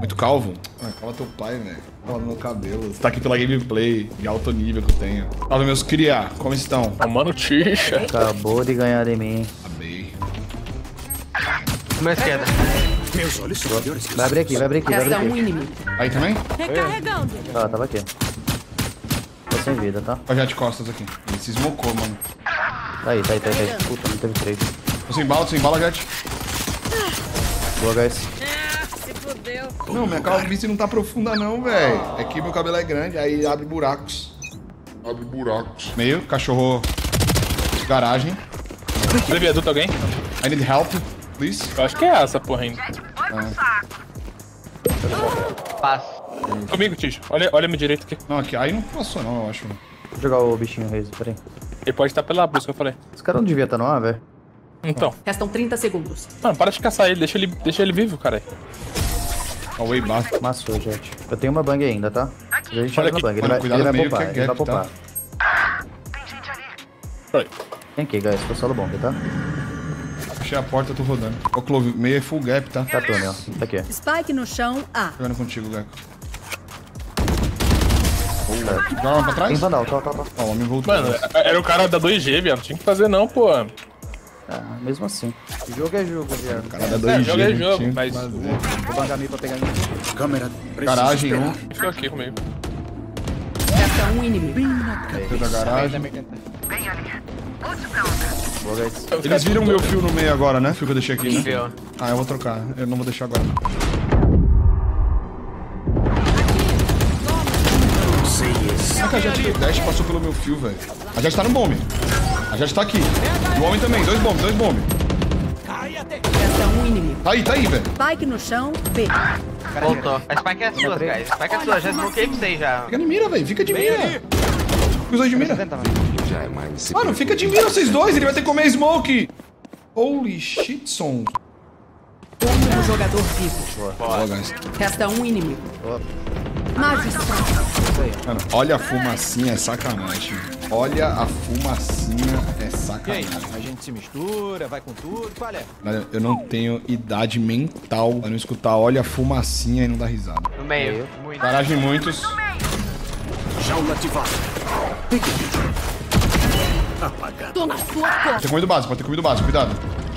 Muito calvo? Ah, cala teu pai, velho. Cala no meu cabelo. Você tá aqui pela gameplay de alto nível que eu tenho. Salve, meus cria. Como estão? Tomando tixa. Acabou de ganhar de mim. Amei. Uma esquerda. Meus olhos são melhores que Vai abrir aqui, vai abrir aqui, vai abrir Resta um aqui. inimigo. Aí também? Recarregando. Tá, tava aqui. Tô sem vida, tá? Ó, já de costas aqui. Ele se esmocou, mano. Tá aí. Puta, não teve trade. Tô sem bala, Jet. Boa, guys. Se fodeu. Não, minha calvície não tá profunda não, velho. É que meu cabelo é grande, aí abre buracos. Meio, cachorro. Garagem. Tem viaduto alguém? I need help, please. Eu acho que é essa porra ainda. Passo. Comigo, Tixa. Olha a minha direita aqui. Não, aqui. Aí não passou não, eu acho. Vou jogar o bichinho Reis, peraí. Ele pode estar pela busca, eu falei. Esse cara não devia estar no ar, velho. Então. Restam 30 segundos. Mano, para de caçar ele. Deixa ele vivo, cara. Away baixo. Massou, gente. Eu tenho uma bang ainda, tá? A gente chega Olha na aqui. bang. Mano, cuidado Ele vai meio poupar, que é ele vai gap, tá? poupar. Peraí. Vem aqui, guys. Tô solo bomb, tá? Fechei a porta, eu tô rodando. Ô, Clove, meio é full gap, tá? Tá túnel, tá aqui. Spike no chão, A. Jogando contigo, Gecko. Joga uma pra Tem trás? vandal, tá. Ó, o homem voltou. Mano, era o cara da 2G, viado. Não tinha que fazer não, pô. Ah, mesmo assim. Jogo é jogo, viado. Cara, dá 2G, jogo é não jogo, tinha o que mas- fazer. Vou bangar mim pra pegar mim. câmera. Preciso Garagem, esperar. Ficou aqui comigo. Resta um inimigo. Fez a garagem. Boa, guys. Eles viram meu fio no meio agora, né? Fio que eu deixei aqui, né? Viu? Ah, eu vou trocar. Eu não vou deixar agora. Sei isso. Será que a Jet deu dash e passou pelo meu fio, velho? A Jet tá no bombe. A Jet tá aqui. E o homem também. Dois bombes. Resta um inimigo. Tá aí, velho. Spike no chão, B. Voltou. A Spike é sua, guys. A Spike é sua. Já smoquei pra vocês já. Fica de mira, velho. Fica de mira. Fica os dois de mira. Mano, fica de mira vocês dois. Ele vai ter que comer smoke. Holy shit, son. Último jogador vivo. Boa, guys. Resta um inimigo. Magistrado. Mano, olha a fumacinha, é sacanagem. Olha a fumacinha, é sacanagem. A gente se mistura, vai com tudo, qual é? Mano, eu não tenho idade mental pra não escutar olha a fumacinha e não dar risada. No meio. Muito. Garagem muitos. Jaula ativada. Apagado. Tô na sua cor. Pode ter comido básico, cuidado.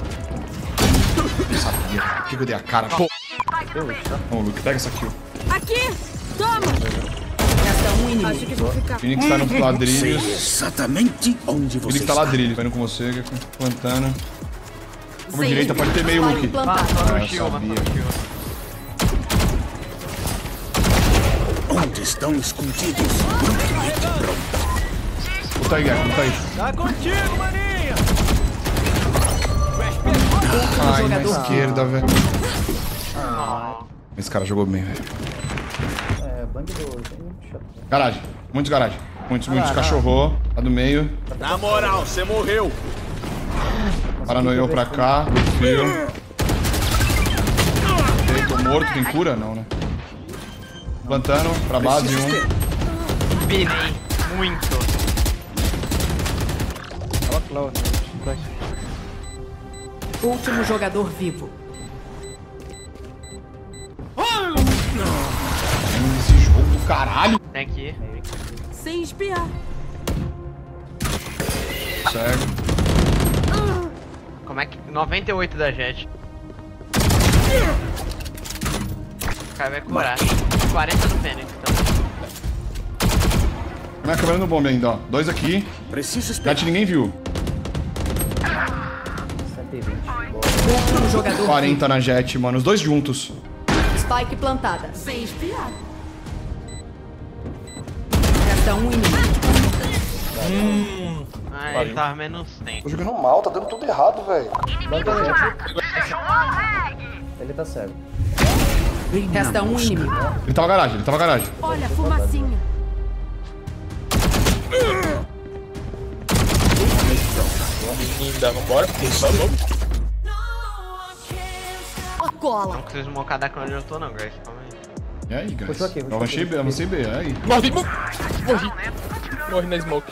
Eu sabia. Por que eu dei a cara? Pô. Não, Luke, pega essa kill. Aqui! Toma! Resta um inimigo. Acho que vou ficar. Phoenix tá nos Sei ladrilhos. exatamente onde você Phoenix tá está. ladrilho. Tô indo com você, Gecko. Plantando. Por Sem direita, pode ter meio, Spike Luke. plantado. Ah, eu Shield, sabia. Onde estão escondidos? Luta aí, Gecko, luta aí. Tá contigo, maninha! Ai, na esquerda, velho. Esse cara jogou bem, velho. É, bang do... Garagem. Muitos garagem. Muitos. Cachorro. Lá do meio. Na moral, você morreu! Paranoiou pra cá. Do fio. Ok, tô morto. Tem cura? Não, né? Plantando. Pra base um. Pinei. Muito. Último jogador vivo. Esse jogo do caralho. Tem aqui. Sem espiar. Cego. Como é que... 98 da Jet. O cara vai curar. 40 do Fênix também. Minha câmera no bombe ainda, ó. Dois aqui. Preciso esperar. Net ninguém viu. 120. Boa. Último jogador vivo. 40 na Jet, mano. Os dois juntos. Spike plantada. Sem espiar. Resta um inimigo. Ah, ele tava menos tempo. Tô jogando mal, tá dando tudo errado, velho. Ele tá cego. Resta um inimigo. Ele tava garagem, Olha a fumacinha. Ainda, vambora. Vamos. Cola. Não preciso smocar daqui onde eu tô não, guys. Calma aí. E aí, guys? Puxou aqui, Eu avancei B, e aí? Morri na smoke.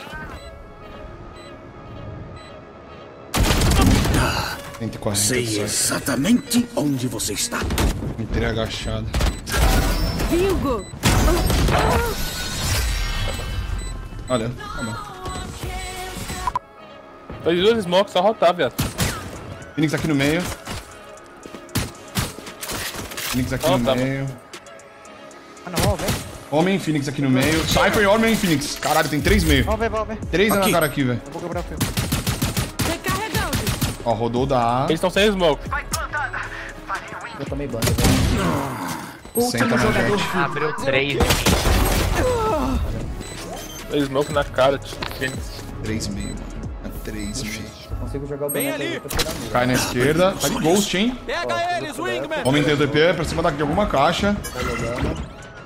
140. Sei exatamente onde você está. Me terei agachado. Bingo! Olha, olha. Dois smokes, só rotar, viado. Phoenix aqui no meio. Phoenix aqui no tá meio. Ah, não, vamos ver. Homem, Phoenix aqui no meio. Cypher e homem, Phoenix. Caralho, tem 3 meio. Vamos ver. 3 na cara aqui, velho. Eu vou quebrar o fio. Recarregando! Ó, rodou da A. Eles estão sem smoke. Eu tomei banda, velho. Senta na jogador jet. Abriu 3. Dois smoke na cara, tio. Phoenix. 3 meio, mano. É 3 meio. Eu consigo jogar o Bem boneco ali. aí pra tirar a mira. Cai na esquerda. Tá de ghost, hein? Pega eles, Wingman! Homem tem o DP pra cima de alguma caixa. Tá jogando.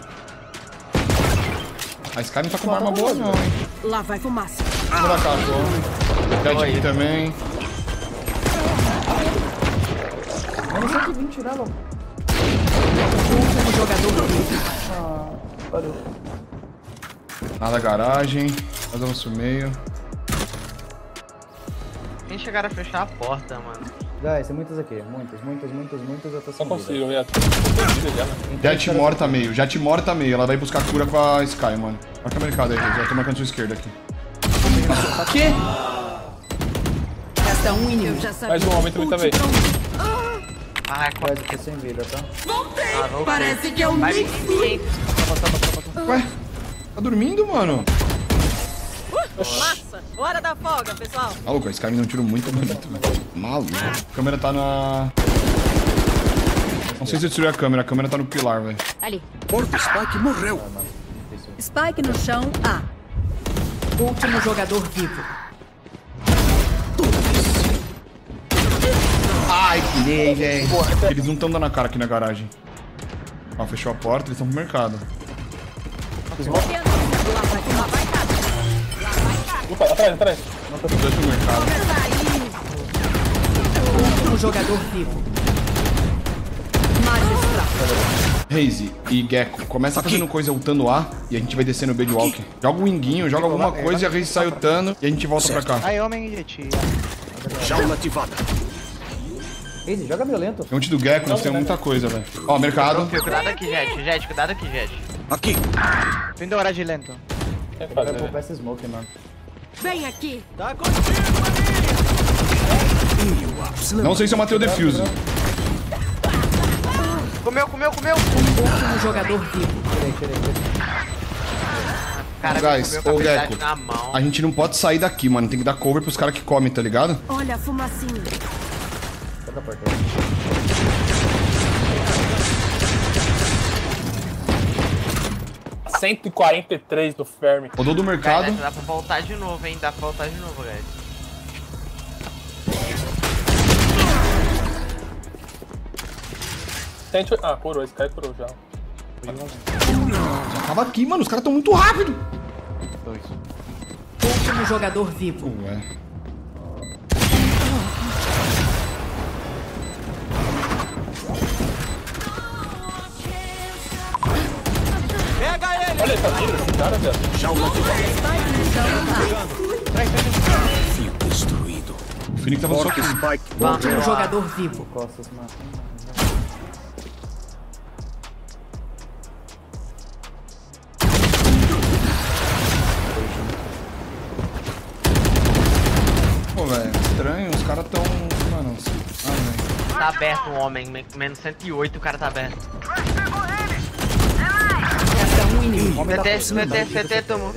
A Sky não tá com uma arma boa, não, hein? Lá vai fumaça. Cima da caixa, homem. Jet aqui também. Vamos 120 tirar logo. Último jogador vivo. Valeu. Nada garagem. Faz avanço meio. Nem chegaram a fechar a porta, mano. Guys, tem muitas aqui. Muitas. Eu tô sem Não vida. consigo, viado. Tô com vida já, né? Jet morta meio. Jet morta meio. Ela vai buscar cura com a Sky, mano. Marca a mercado aí, já tô marcando sua esquerda aqui. Que? Resta um inimigo. Eu já sabia. Mais um homem também, também. Ai, Guys, eu tô sem vida, tá? voltei. Parece que eu Vai nem vir fui. ninguém. Ué? Tá dormindo, mano? Massa! Hora da folga, pessoal. Maluco, a Sky me deu um tiro muito bonito, velho. Maluco. A câmera tá na... Não sei se eu destruí a câmera tá no pilar, velho. Ali. Porco Spike morreu. Spike no chão, A. Último jogador vivo. Ai, que lei, velho. Eles não tão dando a cara aqui na garagem. Ó, fechou a porta, eles estão pro mercado. Lá vai fumaça. Opa, atrás. Os dois pro mercado. Último jogador vivo. Magistrado. Raze e Gecko, começa fazendo coisa ultando A e a gente vai descendo o B de Walker. Joga o winguinho, joga alguma coisa e a Raze sai ultando e a gente volta pra cá. Aí, homem e jet. Jaula ativada. Easy, joga violento. Frente do Gecko, nós temos muita coisa, velho. Ó, mercado. Cuidado aqui, Jet. Cuidado aqui, Jet. Aqui. Vindo garagem lento. Tem que Vai fazer, né? poupar esse smoke, mano. Vem aqui. Tá contigo, maninha! Não sei se eu matei o defuse. Comeu. Último jogador vivo. Cara, Guys, comeu com a ô habilidade Gecko, na mão. a gente não pode sair daqui, mano. Tem que dar cover pros caras que comem, tá ligado? Olha a fumacinha. Toca a porta aí. Tá 143 do Fermi. Rodou do mercado. Guys, dá pra voltar de novo, hein? Dá pra voltar de novo, guys. Ah, curou. Esse cara curou já. Já tava aqui, mano. Os caras tão muito rápido. Último jogador vivo. Ué. Pega ele! Olha essa vida desse cara, velho. Jaula ativada. Spike no chão, Fio destruído. O Phoenix tava só Porco aqui. Spike A. morreu. Último jogador vivo. Costas, mano. Pô, velho. Estranho. Os caras tão... Mano... Ah, velho. Tá aberto um homem. Menos 108, o cara tá aberto. Resta um inimigo. CT, tomou.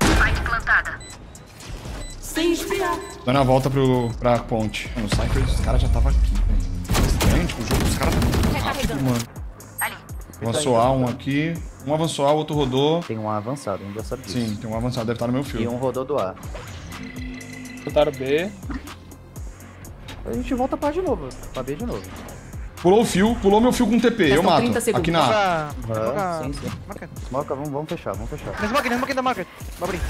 Sem espiar. Dando a volta pra ponte. Mano, o Cypher, os caras já tava aqui, velho. Estranho, tipo, o jogo dos caras tá muito rápido, mano. Avançou A, um aqui. Um avançou A, o outro rodou. Tem um avançado, ainda sabe disso. Sim, tem um avançado, deve estar no meu E fio. um rodou do A. Botaram B. A gente volta pra A de novo. Pra B de novo. Pulou o fio, pulou meu fio com TP, eu Restam mato. 30 segundos. Aqui na A. Ah, sim. Smoke, vamos fechar. Smoke da market. Vou abrir.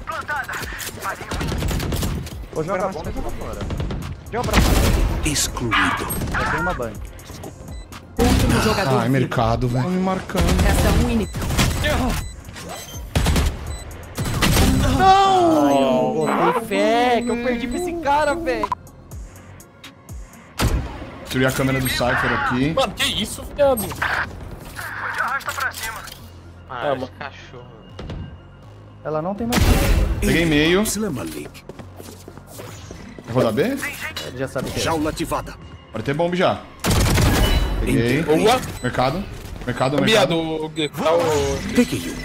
Vou jogar bomba e jogar fora. Joga pra fora. Excluído. Já tem uma bank. Último jogador Ai, vivo. mercado, velho. Tão me marcando. Resta um inimigo. Botei fé que eu perdi pra esse cara, velho. Destruí a câmera do Cypher aqui. Mano, que isso, viado? Ah, esse cachorro. Ela não tem mais. Peguei meio. Slamalik. Vou rodar B? Ele já sabe que é. Jaula ativada. Pode ter bomb já. Peguei. Boa. Mercado. Mercado, Bia mercado. do Gecko. Tá o... Peguei um.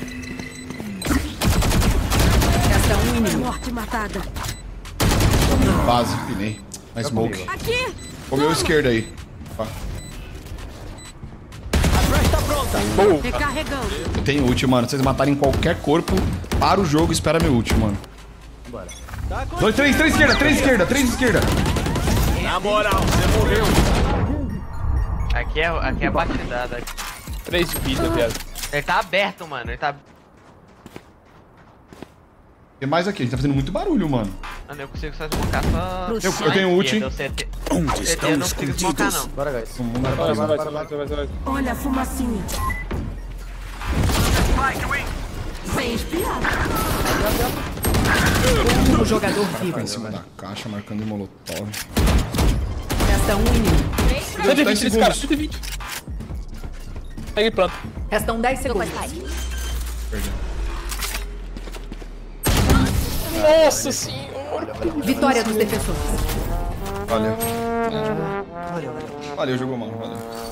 Resta um inimigo. Morte matada. Base, pinei. Mais smoke. Aqui! Comeu esquerda aí. Tá. Recarregando. Eu tenho ult, mano. Se vocês matarem qualquer corpo, para o jogo e espera meu ult, mano. Bora. 2, 3 esquerda, 3 esquerda, 3 esquerda. Na moral, você morreu. Aqui é batidada. 3 de vida, viado. Ele tá aberto, mano. Ele tá... Tem mais aqui, a gente tá fazendo muito barulho, mano. Mano, eu consigo só desmocar só... Eu tenho ult. Deu CT. Onde CT eu estão não consigo desmocar, escondidos? não. Bora, guys. Vai. Olha a fumacinha. Sem espiar. Último jogador vivo. Tá em cima da caixa, marcando em molotov. Resta um inimigo. 120 cara. 120. Pegue pronto. Restam 10 segundos. Perdeu. Nossa senhora. Vitória dos defensores. Valeu. Valeu, jogou mal, valeu.